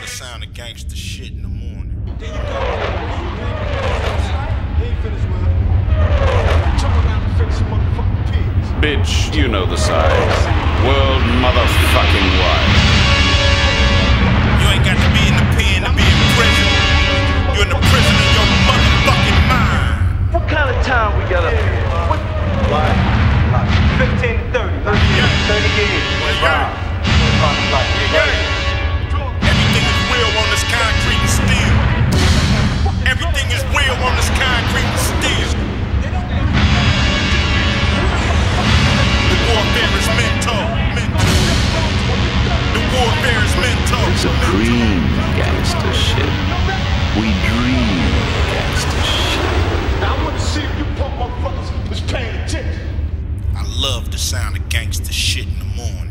the sound of gangster shit in the morning. There you go. He ain't finished with her. Turn around and finish some motherfucking pigs. Bitch, you know the size. World motherfucking wide. You ain't got to be in the pen to be in prison. You're in the prison of your motherfucking mind. What kind of time we got up here? What? Like 15 to 30. 30 years. Yeah. Everything is real on this concrete and steel. Everything is real on this concrete and steel. The warfare is mental. The warfare is mental. Supreme gangster shit. We dream gangster shit. Now I want to see if you punk motherfuckers was paying attention. I love the sound of gangster shit in the morning.